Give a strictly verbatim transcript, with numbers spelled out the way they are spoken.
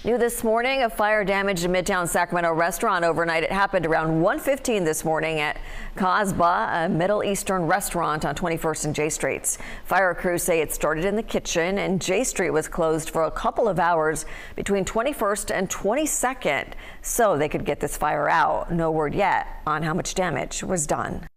New this morning, a fire damaged a midtown Sacramento restaurant overnight. It happened around one fifteen this morning at Kasbah, a Middle Eastern restaurant on twenty-first and J Streets. Fire crews say it started in the kitchen, and J Street was closed for a couple of hours between twenty-first and twenty-second, so they could get this fire out. No word yet on how much damage was done.